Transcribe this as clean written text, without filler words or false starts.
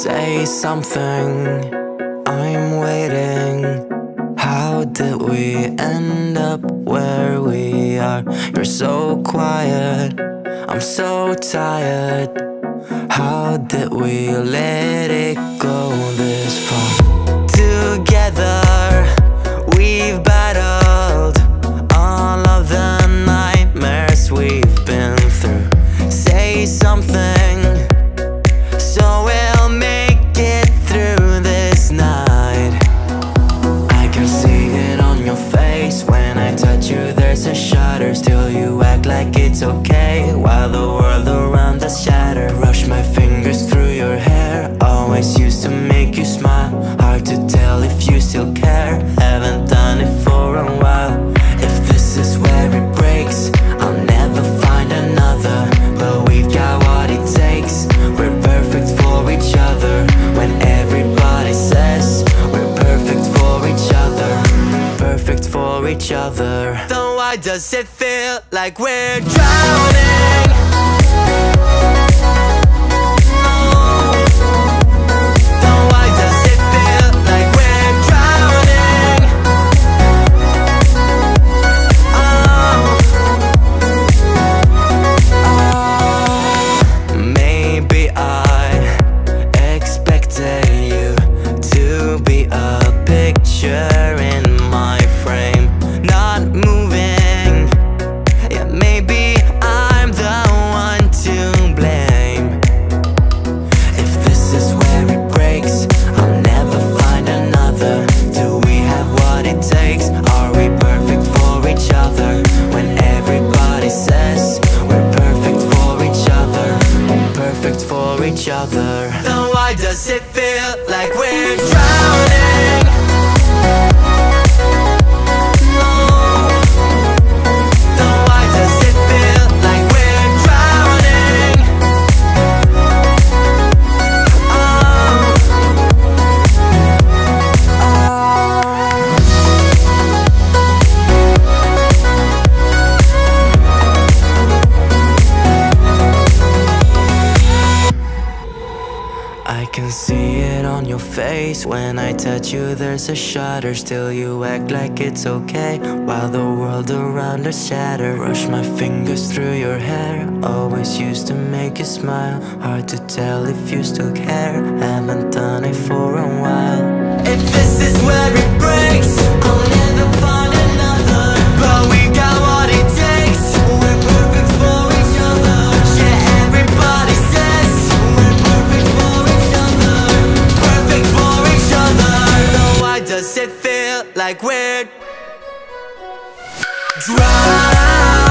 Say something, I'm waiting. How did we end up where we are? You're so quiet, I'm so tired. How did we let it go this far? Together, we've battled all of the nightmares we've been through. Say something, so we'll make it through this night. I can see it on your face when I touch you, there's a shudder. Still you act like it's okay, while the world around us shatters. Rush my fingers through your hair, always used to make you smile. Hard to tell if you still care, haven't done it for a while. If this is where it breaks, I'll never find another. But we've got what it takes, we're perfect for each other. When everybody says we're perfect for each other, perfect for each other. Then why does it feel like we're drowning? Then why does it feel like we're drowning? Then why does it feel like we're drowning? I can see it on your face when I touch you, there's a shudder. Still you act like it's okay, while the world around us shatters. Rush my fingers through your hair, always used to make you smile. Hard to tell if you still care, haven't done it for a while. If this is where it breaks, I'll never find another. But we got what it takes, we're perfect for each other. Yeah, everybody says we're perfect for each other, perfect for each other. Then why does it feel like we're drowning?